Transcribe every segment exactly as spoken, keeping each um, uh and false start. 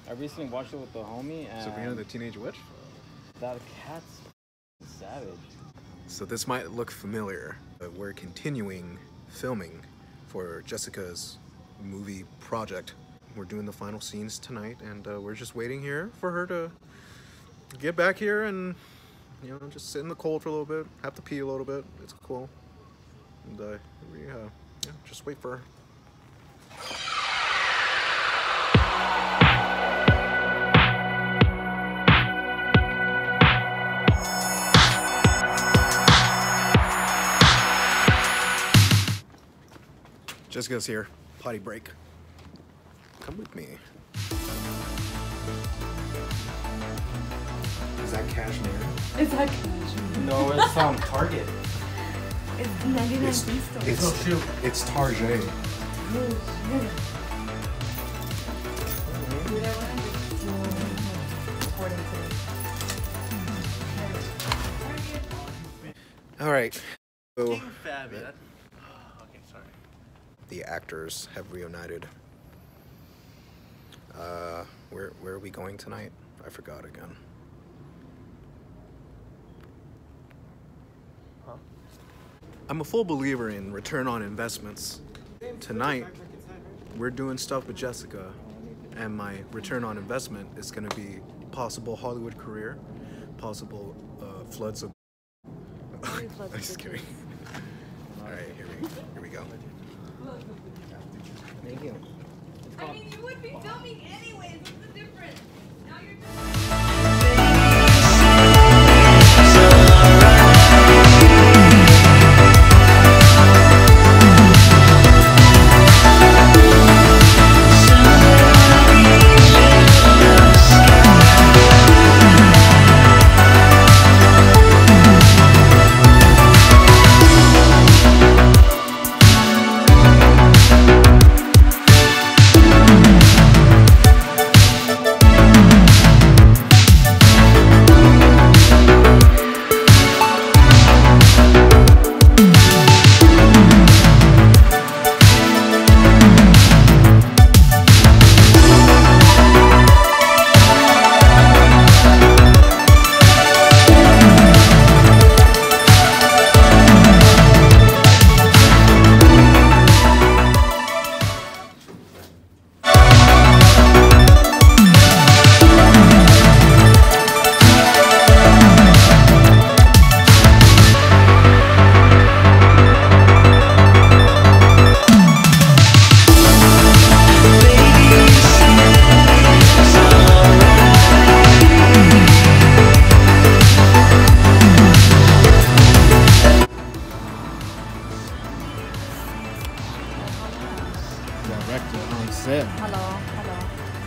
I recently watched it with the homie. And Sabrina the Teenage Witch? That cat's savage. So this might look familiar, but we're continuing filming for Jessica's movie project. We're doing the final scenes tonight, and uh, we're just waiting here for her to get back here and, you know, just sit in the cold for a little bit, have to pee a little bit. It's cool. And uh, we, uh, yeah, just wait for her. Jessica's here. Potty break. Come with me. Is that cashmere? Is that cashmere? No, it's um Target. It's ninety-nine It's, pesos. it's, Oh, shoot. it's Target. All right. So King Fabi. That, oh, okay, sorry. the actors have reunited. Uh, where where are we going tonight? I forgot again. Huh? I'm a full believer in return on investments. Tonight, we're doing stuff with Jessica, and my return on investment is going to be possible Hollywood career, possible uh, floods of. I'm just kidding. All right, here we here we go. Thank you. I mean, you would be filming anyways. What's the difference? Now you're Director on set. Hello, hello.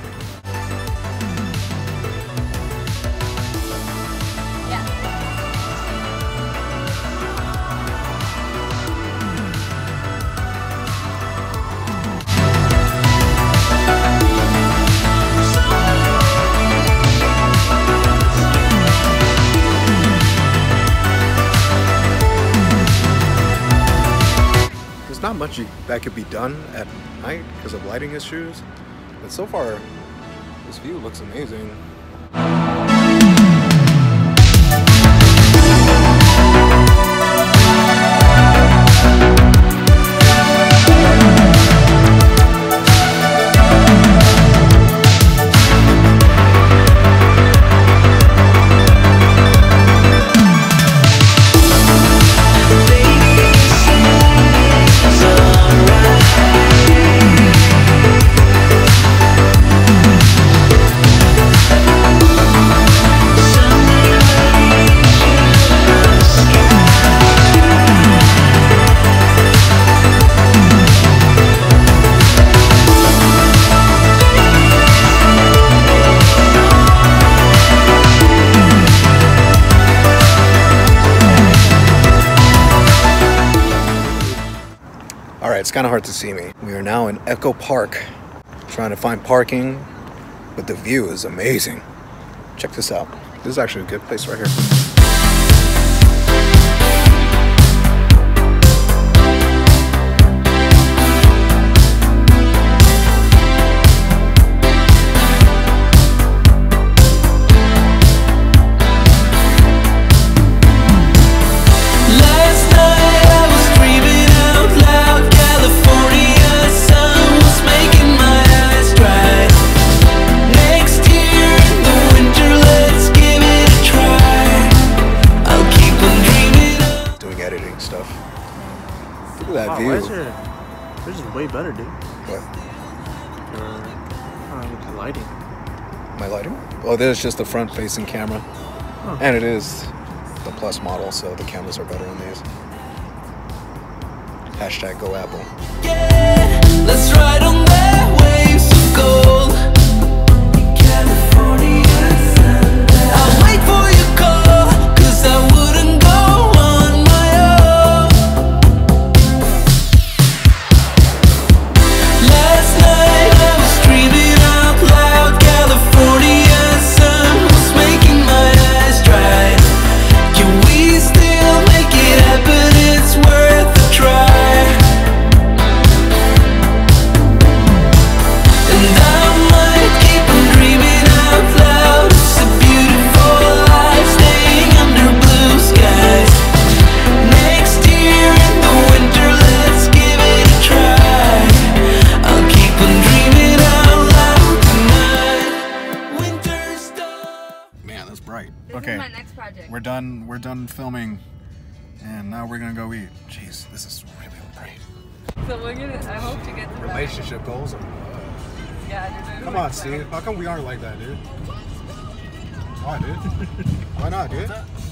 There's not much you, that could be done at night because of lighting issues, but so far this view looks amazing. It's kind of hard to see me. We are now in Echo Park, trying to find parking, but the view is amazing. Check this out. This is actually a good place right here. way better, dude. What? Your, uh, the lighting. My lighting? Oh, there's just the front-facing camera. Oh. And it is the Plus model, so the cameras are better on these. Hashtag go Apple. Yeah, let's ride on their waves of gold. California sundown. I'll wait for your call, 'cause I wouldn't go on my own. Last night I was dreaming out loud. California sun was making my eyes dry. Can we still make it happen? It's worth a try. This Okay. is my next project. We're done. We're done filming, and now we're gonna go eat. Jeez, this is really bright. So we're gonna. I hope to get to that. Relationship goals. Yeah, dude. Come on, Steve. How come we aren't like that, dude? Why, dude? Why not, dude?